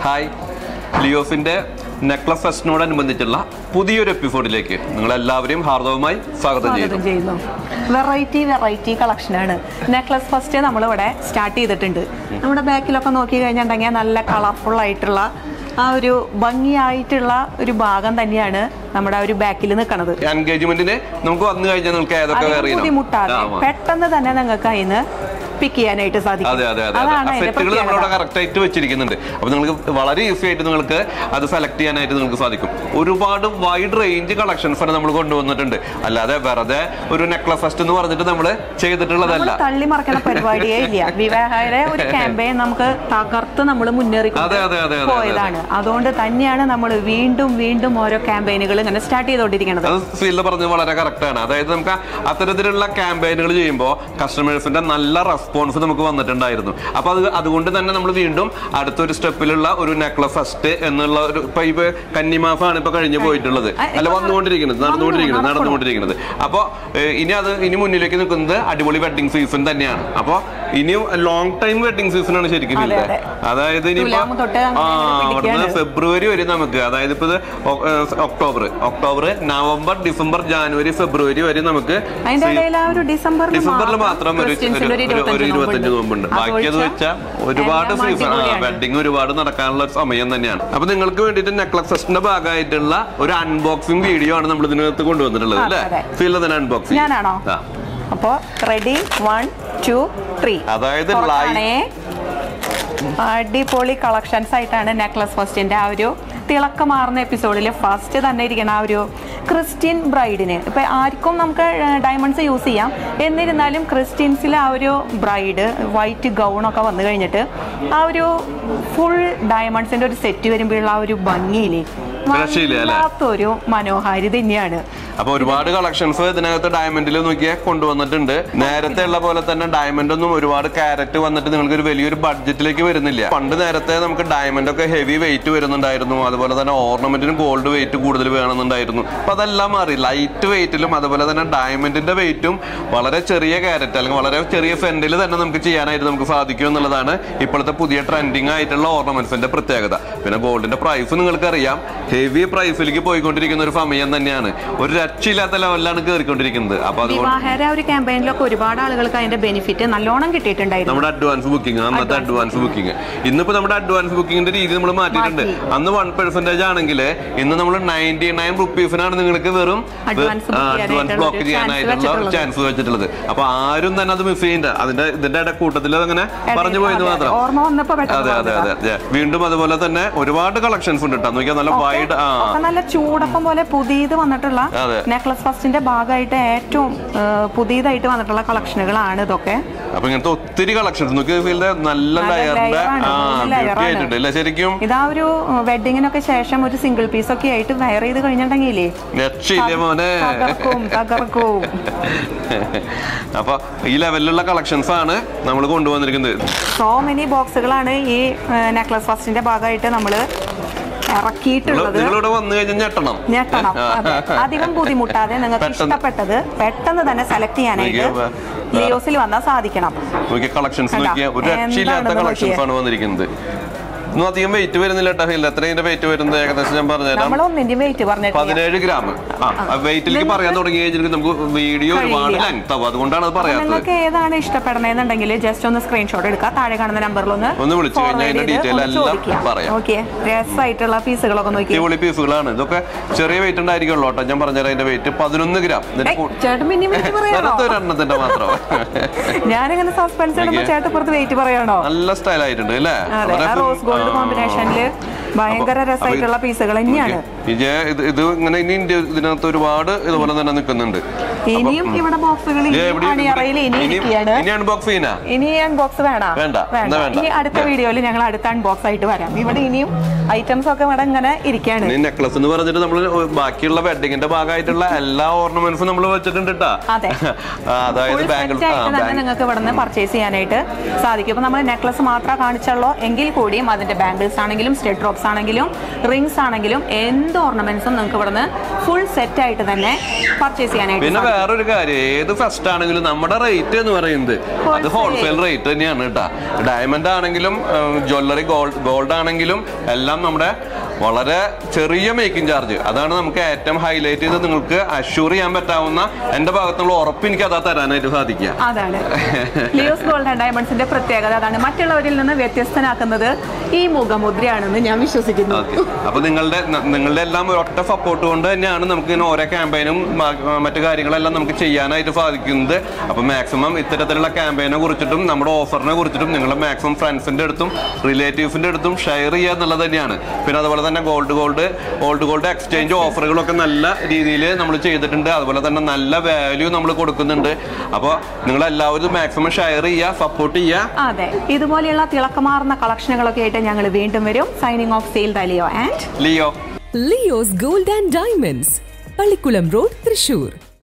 Hi, ലിയോസിന്റെ necklace ഫെസ്റ്റിനോടനുബന്ധിച്ചുള്ള പുതിയൊരു എപ്പിസോഡിലേക്ക് നിങ്ങളെല്ലാവരെയും ഹാർദവമായി സ്വാഗതം ചെയ്യുന്നു. വെറൈറ്റി കളക്ഷനാണ്. നെക്ലസ് ഫസ്റ്റ് നമ്മളിവിടെ സ്റ്റാർട്ട് ചെയ്തിട്ടുണ്ട്. നമ്മുടെ ബാക്കിലൊക്കെ നോക്കി കഴിഞ്ഞിട്ടുണ്ടെങ്കിൽ നല്ല കളർഫുൾ ആയിട്ടുള്ള ആ ഒരു ഭംഗിയായിട്ടുള്ള ഒരു ഭാഗം തന്നെയാണ് നമ്മുടെ ഒരു ബാക്കിൽ നിൽക്കുന്നത്. എൻഗേജ്മെന്റിന് നമുക്ക് വന്നു കഴിഞ്ഞാൽ നിങ്ങൾക്ക് ഏതൊക്കെ ബുദ്ധിമുട്ടാതെ പെട്ടെന്ന് തന്നെ നിങ്ങൾക്ക് അതിന് പിക്ക് ചെയ്യാനായിട്ട് സാധിക്കും. കറക്റ്റ് ആയിട്ട് വെച്ചിരിക്കുന്നുണ്ട്. അപ്പൊ നിങ്ങൾക്ക് വളരെ ഈസി ആയിട്ട് നിങ്ങൾക്ക് അത് സെലക്ട് ചെയ്യാനായിട്ട് നിങ്ങൾക്ക് സാധിക്കും. ഒരുപാട് വൈഡ് റേഞ്ച് കളക്ഷൻസ് നമ്മൾ കൊണ്ടുവന്നിട്ടുണ്ട്. അല്ലാതെ വെറുതെ ഒരു നെക്ലസ് ഫെസ്റ്റ് എന്ന് പറഞ്ഞിട്ട് നമ്മൾ ചെയ്തിട്ടുള്ളതല്ല. തള്ളി മറക്കുന്ന പരിപാടിയേ ഇല്ല. വിവാഹയുടെ ഒരു ക്യാമ്പയിൻ നമുക്ക് തകർത്ത് നമ്മൾ മുന്നേറി പോയതാണ്. അതുകൊണ്ട് തന്നെയാണ് നമ്മൾ വീണ്ടും ഓരോ ക്യാമ്പയിനുകൾ ഇങ്ങനെ സ്റ്റാർട്ട് ചെയ്തുകൊണ്ടിരിക്കുന്നത്. അത് പറഞ്ഞത് വളരെ കറക്റ്റ് ആണ്. അതായത് നമുക്ക് അത്തരത്തിലുള്ള ക്യാമ്പയിനുകൾ ചെയ്യുമ്പോൾ കസ്റ്റമേഴ്സിന്റെ നല്ല റെസ്പോൺസ് നമുക്ക് വന്നിട്ടുണ്ടായിരുന്നു. അപ്പൊ അതുകൊണ്ട് തന്നെ നമ്മൾ വീണ്ടും അടുത്തൊരു സ്റ്റെപ്പിലുള്ള ഒരു നെക്ലസ് ഫെസ്റ്റ് എന്നുള്ള ഒരു ഇപ്പൊ കന്നിമാസമാണ് ഇപ്പൊ കഴിഞ്ഞു പോയിട്ടുള്ളത്. അല്ല, നടന്നുകൊണ്ടിരിക്കുന്നത്. അപ്പൊ ഇനി മുന്നിലേക്ക് നിൽക്കുന്നത് അടിപൊളി വെഡിങ് സീസൺ തന്നെയാണ്. അപ്പൊ ഇനി ലോങ് ടൈം വെഡിങ് സീസൺ ആണ് ശരിക്കും. അതായത് ഇനിയിപ്പോ ഫെബ്രുവരി വരെ നമുക്ക്, അതായത് ഇപ്പൊ ഒക്ടോബർ നവംബർ ഡിസംബർ ജനുവരി ഫെബ്രുവരി വരെ നമുക്ക് ഡിസംബറിൽ മാത്രം ഒരു 25 നോമ്പുണ്ട്. ബാക്കിയത് വെച്ചാൽ ഒരുപാട് സീസൺ വെഡിങ് ഒരുപാട് നടക്കാനുള്ള സമയം തന്നെയാണ്. അപ്പൊ നിങ്ങൾക്ക് വേണ്ടിയിട്ട് നെക്ലസ് ഫെസ്റ്റിന്റെ ഭാഗമായിട്ടുള്ള ഒരു അൺബോക്സിംഗ് വീഡിയോ ആണ് നമ്മൾ ഇതിനകത്ത് കൊണ്ടുവന്നിട്ടുള്ളത് അല്ലേ? ഫീൽ തന്നെ അൺബോക്സിംഗ് ഞാനാണോ? അപ്പൊ റെഡി 1 2 3. അതായത് അടിപൊളി കളക്ഷൻസ് ആയിട്ടാണ് നെക്ലസ് ഫെസ്റ്റിന്റെ ആ ഒരു തിളക്കമാർന്ന എപ്പിസോഡിൽ ഫസ്റ്റ് തന്നെ ഇരിക്കുന്ന ആ ഒരു ക്രിസ്ത്യൻ ബ്രൈഡിന്. ഇപ്പൊ ആർക്കും നമുക്ക് ഡയമണ്ട്സ് യൂസ് ചെയ്യാം. എന്നിരുന്നാലും ക്രിസ്ത്യൻസിലെ ആ ഒരു ബ്രൈഡ് വൈറ്റ് ഗൗണൊക്കെ വന്നു കഴിഞ്ഞിട്ട് ആ ഒരു ഫുൾ ഡയമണ്ട്സിന്റെ ഒരു സെറ്റ് വരുമ്പോഴുള്ള ആ ഒരു ഭംഗിയില്ലേ, വല്ലാത്തൊരു മനോഹാരി തന്നെയാണ്. അപ്പൊ ഒരുപാട് കളക്ഷൻസ് ഇതിനകത്ത് ഡയമണ്ടിൽ നോക്കിയാൽ കൊണ്ടുവന്നിട്ടുണ്ട്. നേരത്തെ ഉള്ള പോലെ തന്നെ ഡയമണ്ട് ഒന്നും ഒരുപാട് ക്യാരറ്റ് വന്നിട്ട് നിങ്ങൾക്ക് ഒരു വലിയൊരു ബഡ്ജറ്റിലേക്ക് വരുന്നില്ല. പണ്ട് നേരത്തെ നമുക്ക് ഡയമണ്ട് ഒക്കെ ഹെവി വെയിറ്റ് വരുന്നുണ്ടായിരുന്നു. അതുപോലെ തന്നെ ഓർണമെന്റിന് ഗോൾഡ് വെയിറ്റ് കൂടുതൽ വേണമെന്നുണ്ടായിരുന്നു. അപ്പൊ അതെല്ലാം മാറി ലൈറ്റ് വെയിറ്റിലും അതുപോലെ തന്നെ ഡയമണ്ടിന്റെ വെയിറ്റും വളരെ ചെറിയ ക്യാരറ്റ് അല്ലെങ്കിൽ വളരെ ചെറിയ സെന്റിൽ തന്നെ നമുക്ക് ചെയ്യാനായിട്ട് നമുക്ക് സാധിക്കും എന്നുള്ളതാണ് ഇപ്പോഴത്തെ പുതിയ ട്രെൻഡിങ് ആയിട്ടുള്ള ഓർണമെന്റ്സിന്റെ പ്രത്യേകത. പിന്നെ ഗോൾഡിന്റെ പ്രൈസ് നിങ്ങൾക്ക് അറിയാം, ഹെവി പ്രൈസിലേക്ക് പോയിക്കൊണ്ടിരിക്കുന്ന ഒരു സമയം തന്നെയാണ്. ഒരു രക്ഷയില്ലാത്ത ലെവലിലാണ് കയറിക്കൊണ്ടിരിക്കുന്നത്. അപ്പൊ ഒരു ക്യാമ്പയിനിലൊക്കെ ഒരുപാട് ആളുകൾക്ക് അതിന്റെ ബെനിഫിറ്റ് നല്ലോണം കിട്ടിയിട്ടുണ്ടായിരുന്നു. നമ്മുടെ അഡ്വാൻസ് ബുക്കിംഗ്, അന്നത്തെ അഡ്വാൻസ് ബുക്കിംഗ്. ഇന്നിപ്പോ നമ്മുടെ അഡ്വാൻസ് ബുക്കിംഗിന്റെ രീതി നമ്മൾ മാറ്റിയിട്ടുണ്ട്. അന്ന് 1% ആണെങ്കിൽ ഇന്ന് നമ്മൾ 99 റുപ്പീസിനാണ് നിങ്ങൾക്ക് വെറും അഡ്വാൻസ് ബ്ലോക്ക് ചെയ്യാനായിട്ടുള്ള ചാൻസ് വെച്ചിട്ടുള്ളത്. അപ്പൊ ആരും തന്നെ അത് മിസ് ചെയ്യണ്ട. ഇതിന്റെ കൂട്ടത്തിൽ അങ്ങനെ പറഞ്ഞു പോയത് മാത്രം. അതെ. വീണ്ടും അതുപോലെ തന്നെ ഒരുപാട് കളക്ഷൻസ് ഉണ്ട് കേട്ടോ. നോക്കിയാൽ നല്ല വൈഡ്, നല്ല ചൂടപ്പം പോലെ പുതിയത് വന്നിട്ടുള്ള നെക്ലസ് ഫെസ്റ്റിന്റെ ഭാഗമായിട്ട് ഏറ്റവും പുതിയതായിട്ട് വന്നിട്ടുള്ള കളക്ഷനുകളാണ് ഇതൊക്കെ. അപ്പൊ ഇങ്ങനത്തെ ഒത്തിരി കളക്ഷൻസ് നല്ല ശരിക്കും ഇതാ ഒരു വെഡിങ്ങിനൊക്കെ ശേഷം ഒരു സിംഗിൾ പീസ് ഒക്കെ ആയിട്ട് വെയർ ചെയ്ത് കഴിഞ്ഞിട്ടുണ്ടെങ്കിലേ തകർക്കും. അപ്പൊ ഈ ലെവലിലുള്ള കളക്ഷൻസ് ആണ് നമ്മൾ കൊണ്ടുവന്നിരിക്കുന്നത്. സോ മെനി ബോക്സുകളാണ് ഈ നെക്ലസ് ഫെസ്റ്റിന്റെ ഭാഗമായിട്ട് നമ്മള് ഇറക്കിയിട്ടുള്ളത്. ഞെട്ടണം. അധികം ബുദ്ധിമുട്ടാതെ നിങ്ങൾക്ക് ഇഷ്ടപ്പെട്ടത് പെട്ടെന്ന് തന്നെ സെലക്ട് ചെയ്യാനായിട്ട് ലിയോസിൽ വന്നാൽ സാധിക്കണം. കളക്ഷൻസ് ഒരു രക്ഷയില്ലാത്ത കളക്ഷൻസ് ആണ് വന്നിരിക്കുന്നത്. ഒന്നും അധികം വെയിറ്റ് വരുന്നില്ല കേട്ടോ. എത്രയും വെയിറ്റ് വരുന്നത് ഏകദേശം ഞാൻ പറഞ്ഞുതരാം. 17 ഗ്രാം. വെയിറ്റിലേക്ക് പറയാൻ തുടങ്ങി കഴിഞ്ഞാൽ നമുക്ക് വീഡിയോ ഒരുപാട് ലെങ്ത് ആവും. അതുകൊണ്ടാണ് അത് പറയാത്തത്. നിങ്ങൾക്ക് ഏതാണ് ഇഷ്ടപ്പെടുന്നതെന്നുണ്ടെങ്കിൽ ജസ്റ്റ് ഒന്ന് സ്ക്രീൻഷോട്ട് എടുക്കുക. താഴെ കാണുന്ന നമ്പറിൽ ഒന്ന് വിളിച്ചു കഴിഞ്ഞാൽ അതിന്റെ ഡീറ്റെയിൽ എല്ലാം പറയാം. രസമായിട്ടുള്ള പീസുകളൊക്കെ നോക്കി. അടിപൊളി പീസുകളാണ് ഇതൊക്കെ. ചെറിയ വെയിറ്റ് ഉണ്ടായിരിക്കുള്ളൂ കേട്ടോ. ഞാൻ പറഞ്ഞുതരാം. അതിന്റെ വെയിറ്റ് 11 ഗ്രാം. ഒരെണ്ണത്തിന്റെ മാത്രം. ഞാനിങ്ങനെ സസ്പെൻസ് ഇടുമ്പോൾ ചേട്ടൻ പുറത്ത് വെയിറ്റ് പറയാണോ? നല്ല സ്റ്റൈൽ ആയിട്ടുണ്ട് അല്ലേ? റോസ് ഗോൾഡ് കോമ്പിനേഷനില് ഭയങ്കര രസമായിട്ടുള്ള പീസുകൾ തന്നെയാണ്. ഇത് ഇങ്ങനെ ഇനി ഇതിനകത്ത് ഒരുപാട് ഇതുപോലെ തന്നെ നിൽക്കുന്നുണ്ട്. ഇനിയും ഇവിടെ ബോക്സുകൾ ഇനി അൺബോക്സ് ചെയ്യണ. ഇനി അൺബോക്സ് വേണ്ട. ഇനി അടുത്ത വീഡിയോയിൽ ഞങ്ങൾ അടുത്ത അൺബോക്സ് ആയിട്ട് വരാം. ഇവിടെ ഇനിയും ഐറ്റംസ് ഒക്കെ ഇവിടെ ഇങ്ങനെ ഇരിക്കുകയാണ്. നെക്ലസ് എന്ന് പറഞ്ഞിട്ട് നമ്മൾ ബാക്കിയുള്ള വെഡിങ്ങിന്റെ ഭാഗമായിട്ടുള്ള എല്ലാ ഓർണമെന്റ്സും നമ്മൾ വെച്ചിട്ടുണ്ട് കേട്ടോ. അതായത് നിങ്ങൾക്ക് ഇവിടെ നിന്ന് പർച്ചേസ് ചെയ്യാനായിട്ട് സാധിക്കും. അപ്പൊ നമ്മൾ നെക്ലസ് മാത്രമേ കാണിച്ചുള്ളൂ എങ്കിൽ കൂടിയും അതിന്റെ ബാംഗിൾസ് ആണെങ്കിലും സ്റ്റഡ് ഡ്രോപ്സ് ആണെങ്കിലും റിംഗ്സ് ആണെങ്കിലും എന്ത് ഓർണമെന്റ്സും നിങ്ങൾക്ക് ഇവിടെ നിന്ന് ഫുൾ സെറ്റ് ആയിട്ട് തന്നെ പർച്ചേസ് ചെയ്യാനായിട്ട്. വേറൊരു കാര്യം, ഏത് ഫസ്റ്റ് ആണെങ്കിലും നമ്മുടെ റേറ്റ് എന്ന് പറയുന്നത് അത് ഹോൾസെയിൽ റേറ്റ് തന്നെയാണ് കേട്ടോ. ഡയമണ്ട് ആണെങ്കിലും ജ്വല്ലറി ഗോൾഡ് ആണെങ്കിലും എല്ലാം നമ്മുടെ വളരെ ചെറിയ മേക്കിംഗ് ചാർജ്. അതാണ് നമുക്ക് ഏറ്റവും ഹൈലൈറ്റ് ചെയ്ത് നിങ്ങൾക്ക് അഷ്യൂർ ചെയ്യാൻ പറ്റാവുന്ന എന്റെ ഭാഗത്തുള്ള ഉറപ്പ് എനിക്ക് അതാ തരാനായിട്ട് സാധിക്കുക. അതാണ് ലിയോസ് ഗോൾഡ് ആൻഡ് ഡയമണ്ട്സിന്റെ പ്രത്യേകത. അതാണ് മറ്റുള്ളവരിൽ നിന്ന് വ്യത്യസ്തനാക്കുന്നത് ഈ മുഖമുദ്രയാണെന്ന് ഞാൻ വിശ്വസിക്കുന്നു. അപ്പൊ നിങ്ങളുടെ എല്ലാം ഒറ്റ സപ്പോർട്ട് കൊണ്ട് തന്നെയാണ് നമുക്ക് ഇങ്ങനെ ഓരോ ക്യാമ്പയിനും മറ്റു കാര്യങ്ങളെല്ലാം നമുക്ക് ചെയ്യാനായിട്ട് സാധിക്കുന്നത്. അപ്പൊ മാക്സിമം ഇത്തരത്തിലുള്ള ക്യാമ്പയിനെ കുറിച്ചിട്ടും നമ്മുടെ ഓഫറിനെ കുറിച്ചിട്ടും നിങ്ങളുടെ മാക്സിമം ഫ്രണ്ട്സിന്റെ അടുത്തും റിലേറ്റീവ്സിന്റെ അടുത്തും ഷെയർ ചെയ്യുക എന്നുള്ളത് തന്നെയാണ്. പിന്നെ അതുപോലെ തന്നെ ഗോൾഡ് എക്സ്ചേഞ്ച് ഓഫറുകളൊക്കെ നല്ല രീതിയിൽ നമ്മൾ ചെയ്തിട്ടുണ്ട്. അതുപോലെ തന്നെ നല്ല വാല്യൂ നമ്മൾ കൊടുക്കുന്നുണ്ട്. അപ്പോൾ നിങ്ങൾ എല്ലാവരും മാക്സിമം ഷെയർ ചെയ്യുക, സപ്പോർട്ട് ചെയ്യുക. അതെ, ഇതുപോലെയുള്ള തിളക്കമാർന്ന കളക്ഷനുകളൊക്കെ ആയിട്ട് ഞങ്ങൾ വീണ്ടും വരും. Signing off sale Leo and Leo's gold and diamonds, Pallikulam road, Thrissur.